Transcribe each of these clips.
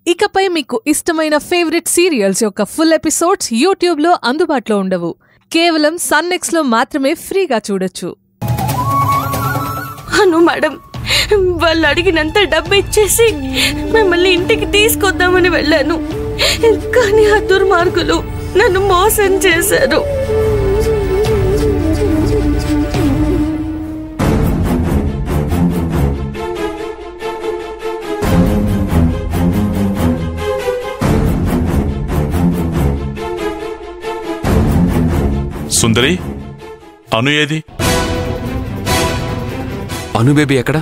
ఇకపై మీకు ఇష్టమైన ఫేవరెట్ సీరియల్స్ యొక్క ఫుల్ ఎపిసోడ్స్ యూట్యూబ్ లో అందుబాటులో ఉండవు. కేవలం Sun NXT లో మాత్రమే ఫ్రీగా చూడొచ్చు. అను మేడం, వాళ్ళు అడిగినంత డబ్బు ఇచ్చేసి మిమ్మల్ని ఇంటికి తీసుకొద్దామని వెళ్ళాను. కానీ ఆ దుర్మార్గులు నన్ను మోసం చేశారు. సుందరి, అను ఏది? అను బేబీ ఎక్కడ?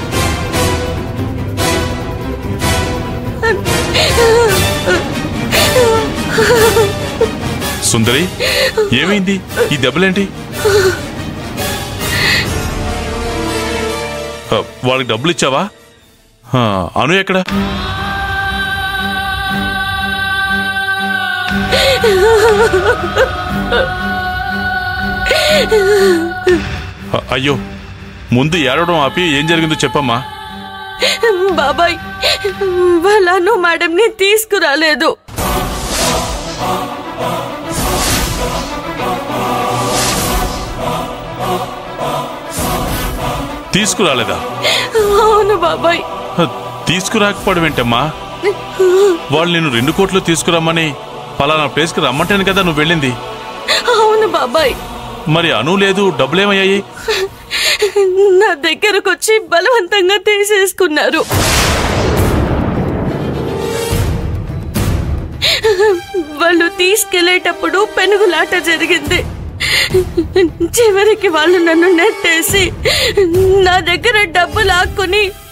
సుందరి, ఏమైంది? ఈ దెబ్బలేంటి? వాళ్ళకి డబ్బులు ఇచ్చావా? అను ఎక్కడ? అయ్యో, ముందు ఏడవడం ఆపి ఏం జరిగిందో చెప్పమ్మా. బాబాయ్, వాళ్ళను మేడంని తీసుకురాలేదు. తీసుకురాలేదా? అవును బాబాయ్. తీసుకురాకపోవడం ఏంటమ్మా? వాళ్ళు నేను 2 కోట్లు తీసుకురమ్మని ఫలానా ప్లేస్కి రమ్మంటాను కదా నువ్వు వెళ్ళింది. అవును బాబాయ్. మరి అను లేదు, డబ్బులేమయ్యాయి? నా దగ్గరకు వచ్చి బలవంతంగా తీసేసుకున్నారు. వాళ్ళు తీసుకెళ్లేటప్పుడు పెనుగులాట జరిగింది. చివరికి వాళ్ళు నన్ను నెట్టేసి నా దగ్గర డబ్బు లాక్కుని